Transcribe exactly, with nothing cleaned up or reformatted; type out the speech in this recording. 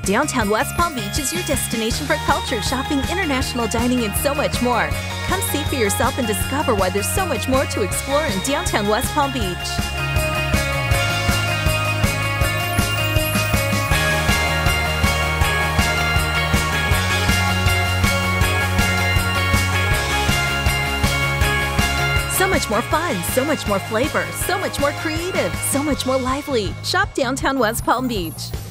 Downtown West Palm Beach is your destination for culture, shopping, international dining, and so much more. Come see for yourself and discover why there's so much more to explore in downtown West Palm Beach. So much more fun, so much more flavor, so much more creative, so much more lively. Shop downtown West Palm Beach.